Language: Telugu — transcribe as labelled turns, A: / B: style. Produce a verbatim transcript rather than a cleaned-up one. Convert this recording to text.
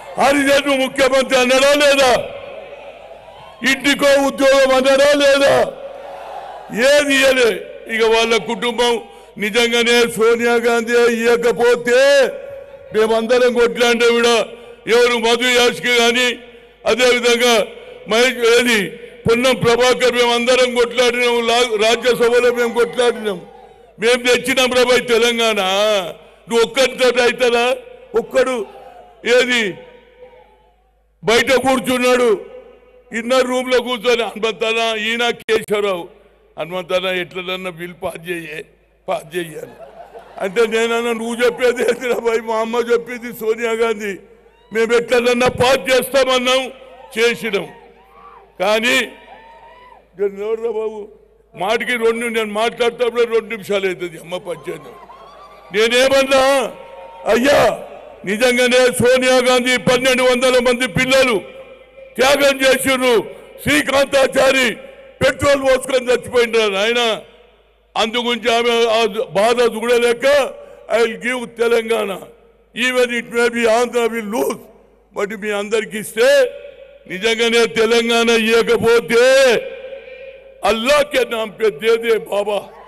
A: హరిజను ముఖ్యమంత్రి అన్నాడా లేదా? ఇంటికో ఉద్యోగం అన్నాడా లేదా? ఏది ఇయ్యలే. ఇక వాళ్ళ కుటుంబం నిజంగానే సోనియా గాంధీ ఇవ్వకపోతే మేమందరం కొట్లాంటే కూడా ఎవరు మధు యాష్కి కానీ అదేవిధంగా మహేష్ ఏది పొన్నం ప్రభాకర్ మేమందరం కొట్లాడినాం. రాజ్యసభలో మేము కొట్లాడినాం. మేము తెచ్చినాం ప్రభాయ్ తెలంగాణ. నువ్వు ఒక్కరితో అవుతుందా? ఒక్కడు ఏది బయట కూర్చున్నాడు, ఇన్నర్ రూమ్ లో కూర్చొని హనుమంతన ఈయన కేశవరావు హనుమంతన ఎట్లన్నా బిల్ పాస్ చేయే పాస్ చెయ్యాలి అంటే నేనన్నా నువ్వు చెప్పేది ఏంటిరా భయ్? మా అమ్మ చెప్పింది సోనియా గాంధీ మేము ఎట్లన్నా పాస్ చేస్తామన్నాం, చేసినాం. కానీ ఎవరురా బాబు మాటికి రెండు నేను మాట్లాడుతున్నప్పుడు రెండు నిమిషాలు అవుతుంది అమ్మ పంచాయతీ. నేనేమన్నా అయ్యా నిజంగానే సోనియా గాంధీ పన్నెండు వందల మంది పిల్లలు త్యాగం చేసిర్రు. శ్రీకాంతాచారి పెట్రోల్ పోసుకొని చచ్చిపోయినారు ఆయన. అందుగురించి ఆమె బాధ చూడలేక I will give Telangana even it may be Andhra will lose. But మీ అందరికి ఇస్తే నిజంగానే తెలంగాణ ఇవ్వకపోతే అల్లా కే నామ్ పే దే దే బాబా.